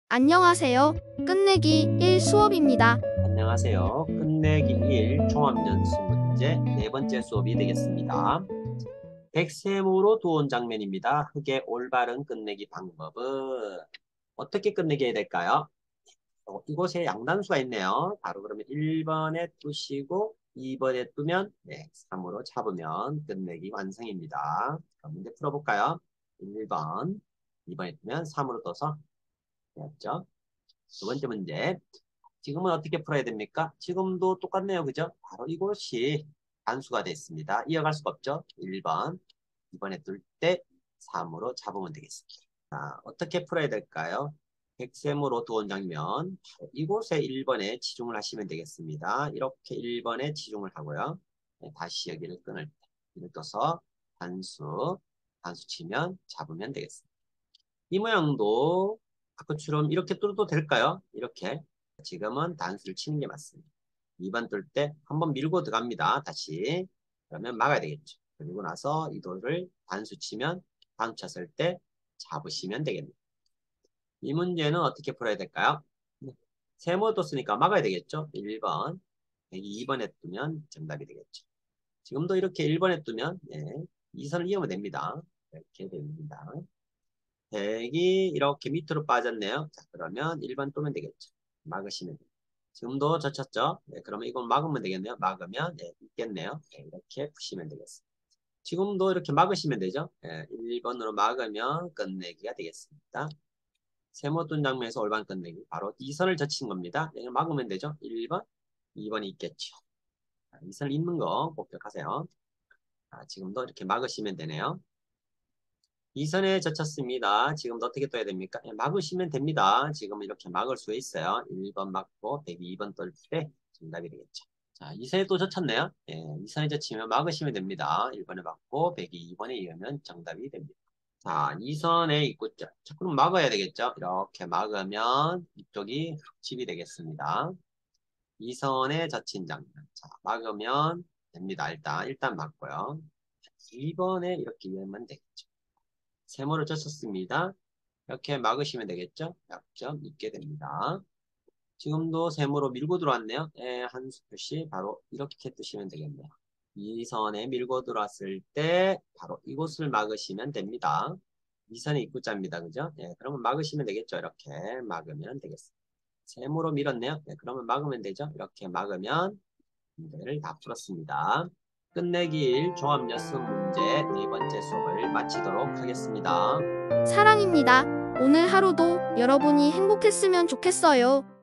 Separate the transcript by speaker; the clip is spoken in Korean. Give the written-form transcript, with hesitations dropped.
Speaker 1: 안녕하세요. 끝내기 1 수업입니다.
Speaker 2: 안녕하세요. 끝내기 1 종합연수 문제 네 번째 수업이 되겠습니다. 백세모로 두온 장면입니다. 흙의 올바른 끝내기 방법은 어떻게 끝내기 해야 될까요? 이곳에 양단수가 있네요. 바로 그러면 1번에 두시고 2번에 두면 3으로 잡으면 끝내기 완성입니다. 그럼 문제 풀어볼까요? 1번, 2번에 두면 3으로 떠서 되었죠. 두 번째 문제. 지금은 어떻게 풀어야 됩니까? 지금도 똑같네요. 그죠? 바로 이것이 단수가 됐습니다. 이어갈 수가 없죠? 1번, 2번에 뜰 때 3으로 잡으면 되겠습니다. 자, 어떻게 풀어야 될까요? 백셈으로 두온 장면, 이곳에 1번에 치중을 하시면 되겠습니다. 이렇게 1번에 치중을 하고요. 다시 여기를 끊을 때, 이를 떠서 단수 치면 잡으면 되겠습니다. 이 모양도 아까처럼 이렇게 뚫어도 될까요? 이렇게. 지금은 단수를 치는 게 맞습니다. 2번 뚫을 때 한번 밀고 들어갑니다. 다시. 그러면 막아야 되겠죠. 그리고 나서 이 돌을 단수 치면 단수 쳤을 때 잡으시면 되겠네요. 이 문제는 어떻게 풀어야 될까요? 세모도 쓰니까 막아야 되겠죠. 1번. 2번에 두면 정답이 되겠죠. 지금도 이렇게 1번에 두면 이 선을 이으면 됩니다. 이렇게 됩니다. 100이 이렇게 밑으로 빠졌네요. 자, 그러면 1번 뜨면 되겠죠. 막으시면 돼요. 지금도 젖혔죠? 네, 그러면 이건 막으면 되겠네요. 막으면 있겠네요. 이렇게 푸시면 되겠습니다. 지금도 이렇게 막으시면 되죠? 1번으로 막으면 끝내기가 되겠습니다. 세모돈 장면에서 올바른 끝내기. 바로 이 선을 젖힌 겁니다. 이걸 막으면 되죠? 1번, 2번이 있겠죠. 이 선을 잇는 거 꼭 기억하세요. 지금도 이렇게 막으시면 되네요. 이 선에 젖혔습니다. 지금도 어떻게 떠야 됩니까? 막으시면 됩니다. 지금 이렇게 막을 수 있어요. 1번 막고 102번 뜰 때 정답이 되겠죠. 자, 이 선에 또 젖혔네요. 이 선에 젖히면 막으시면 됩니다. 1번에 막고 102번에 이으면 정답이 됩니다. 자, 이 선에 있고자. 자, 그럼 막아야 되겠죠? 이렇게 막으면 이쪽이 흙집이 되겠습니다. 이 선에 젖힌 장면. 자, 막으면 됩니다. 일단 막고요. 2번에 이렇게 이으면 되겠죠. 세모를 쳤었습니다. 이렇게 막으시면 되겠죠? 약점 있게 됩니다. 지금도 세모로 밀고 들어왔네요. 한 수 표시 바로 이렇게 뜨시면 되겠네요. 이 선에 밀고 들어왔을 때 바로 이곳을 막으시면 됩니다. 이 선이 입구자입니다. 그죠? 그러면 막으시면 되겠죠? 이렇게 막으면 되겠습니다. 세모로 밀었네요. 그러면 막으면 되죠? 이렇게 막으면 문제를 다 풀었습니다. 끝내기 1 종합연습 문제 네 번째 수업을 마치도록 하겠습니다.
Speaker 1: 사랑입니다. 오늘 하루도 여러분이 행복했으면 좋겠어요.